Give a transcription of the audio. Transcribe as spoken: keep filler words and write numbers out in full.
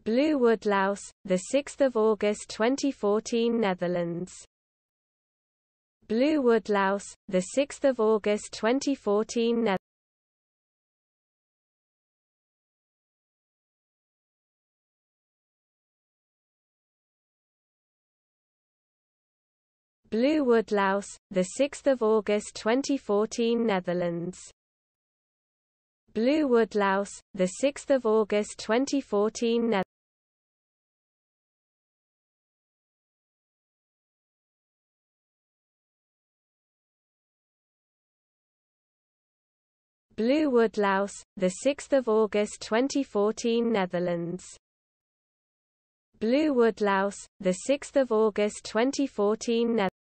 Blue woodlouse, the sixth of August twenty fourteen, Netherlands. Blue woodlouse, the sixth of August twenty fourteen, Netherlands. Blue woodlouse, the sixth of August twenty fourteen, Netherlands. Blue woodlouse, the sixth of August twenty fourteen, Netherlands. Blue woodlouse, the sixth of August twenty fourteen, Netherlands. Blue woodlouse, the sixth of August twenty fourteen, Netherlands.